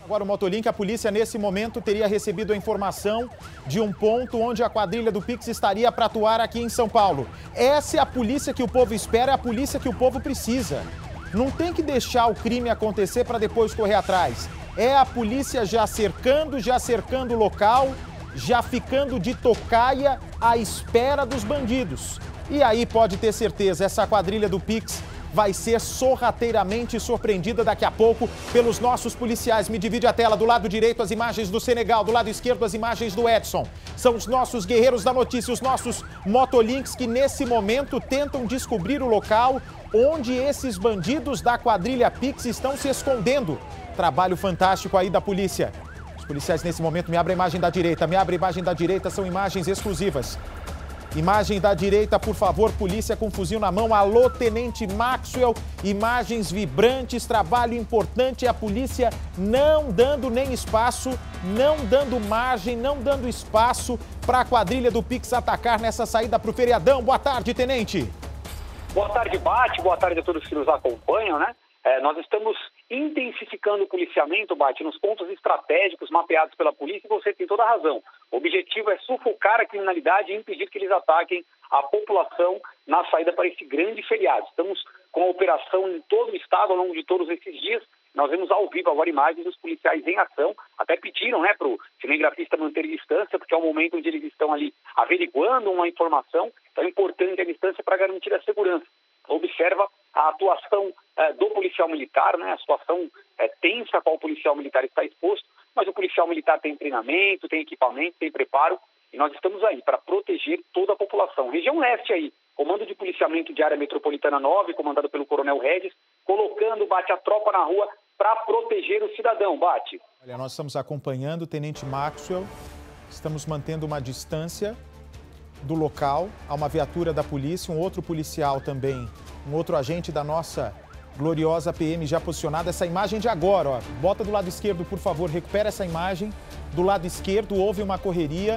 Agora o Motolink, a polícia nesse momento teria recebido a informação de um ponto onde a quadrilha do Pix estaria para atuar aqui em São Paulo. Essa é a polícia que o povo espera, é a polícia que o povo precisa. Não tem que deixar o crime acontecer para depois correr atrás. É a polícia já cercando o local, já ficando de tocaia à espera dos bandidos. E aí pode ter certeza, essa quadrilha do Pix vai ser sorrateiramente surpreendida daqui a pouco pelos nossos policiais. Me divide a tela, do lado direito as imagens do Senegal, do lado esquerdo as imagens do Edson. São os nossos guerreiros da notícia, os nossos motolinks que nesse momento tentam descobrir o local onde esses bandidos da quadrilha Pix estão se escondendo. Trabalho fantástico aí da polícia. Os policiais nesse momento, me abre a imagem da direita, são imagens exclusivas. Imagem da direita, por favor, polícia com fuzil na mão. Alô, Tenente Maxwell, imagens vibrantes, trabalho importante. A polícia não dando nem espaço, não dando margem, não dando espaço para a quadrilha do Pix atacar nessa saída para o feriadão. Boa tarde, Tenente. Boa tarde, Bate. Boa tarde a todos que nos acompanham, né? Nós estamos intensificando o policiamento, Bate, nos pontos estratégicos mapeados pela polícia, e você tem toda a razão. O objetivo é sufocar a criminalidade e impedir que eles ataquem a população na saída para esse grande feriado. Estamos com a operação em todo o estado ao longo de todos esses dias. Nós vemos ao vivo agora imagens dos policiais em ação. Até pediram, né, para o cinegrafista manter distância, porque é o momento onde eles estão ali averiguando uma informação. Então é importante a distância para garantir a segurança. Observa a atuação do policial militar, né? A situação tensa a qual o policial militar está exposto, mas o policial militar tem treinamento, tem equipamento, tem preparo, e nós estamos aí para proteger toda a população. Região Leste aí, Comando de Policiamento de Área Metropolitana 9, comandado pelo Coronel Regis, colocando, Bate, a tropa na rua para proteger o cidadão, Bate. Olha, nós estamos acompanhando o Tenente Maxwell, estamos mantendo uma distância do local, há uma viatura da polícia, um outro policial também, um outro agente da nossa gloriosa PM já posicionado. Essa imagem de agora, ó, bota do lado esquerdo, por favor, recupera essa imagem. Do lado esquerdo houve uma correria,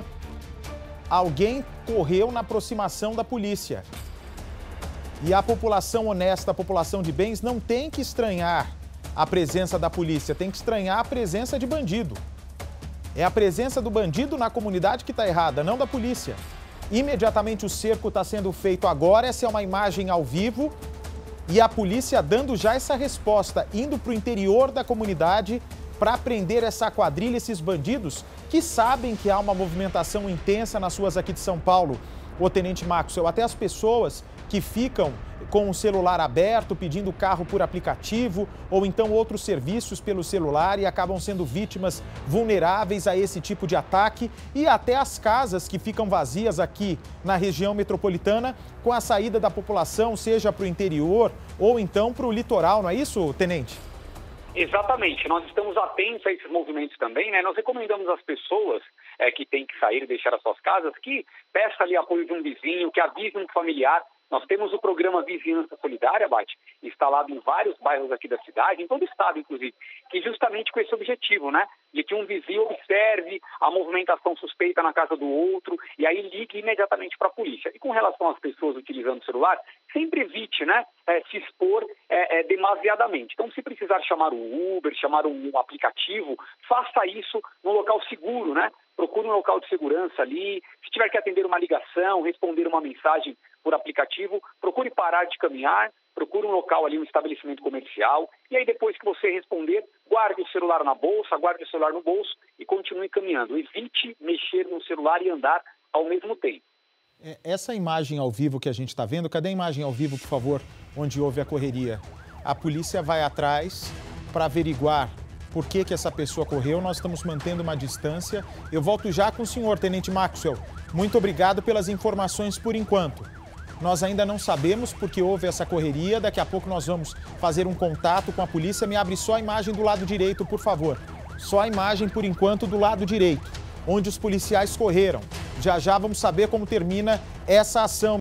alguém correu na aproximação da polícia. E a população honesta, a população de bens, não tem que estranhar a presença da polícia, tem que estranhar a presença de bandido. É a presença do bandido na comunidade que está errada, não da polícia. Imediatamente o cerco está sendo feito agora, essa é uma imagem ao vivo e a polícia dando já essa resposta, indo para o interior da comunidade para prender essa quadrilha, esses bandidos que sabem que há uma movimentação intensa nas ruas aqui de São Paulo. O Tenente Maxwell, até as pessoas que ficam com o celular aberto, pedindo carro por aplicativo ou então outros serviços pelo celular e acabam sendo vítimas vulneráveis a esse tipo de ataque, e até as casas que ficam vazias aqui na região metropolitana com a saída da população, seja para o interior ou então para o litoral, não é isso, Tenente? Exatamente, nós estamos atentos a esses movimentos também, né? Nós recomendamos às pessoas que têm que sair e deixar as suas casas que peça ali apoio de um vizinho, que avise um familiar. Nós temos o programa Vizinhança Solidária, Bate, instalado em vários bairros aqui da cidade, em todo o estado, inclusive, que justamente com esse objetivo, né? De que um vizinho observe a movimentação suspeita na casa do outro e aí ligue imediatamente para a polícia. E com relação às pessoas utilizando o celular, sempre evite, né? Se expor demasiadamente. Então, se precisar chamar o Uber, chamar um aplicativo, faça isso no local seguro, né? Procure um local de segurança ali. Se tiver que atender uma ligação, responder uma mensagem por aplicativo, procure parar de caminhar, procure um local ali, um estabelecimento comercial, e aí depois que você responder, guarde o celular na bolsa, guarde o celular no bolso e continue caminhando. Evite mexer no celular e andar ao mesmo tempo. Essa imagem ao vivo que a gente está vendo, cadê a imagem ao vivo, por favor, onde houve a correria? A polícia vai atrás para averiguar por que essa pessoa correu, nós estamos mantendo uma distância. Eu volto já com o senhor, Tenente Maxwell. Muito obrigado pelas informações por enquanto. Nós ainda não sabemos porque houve essa correria, daqui a pouco nós vamos fazer um contato com a polícia. Me abre só a imagem do lado direito, por favor. Só a imagem, por enquanto, do lado direito, onde os policiais correram. Já já vamos saber como termina essa ação.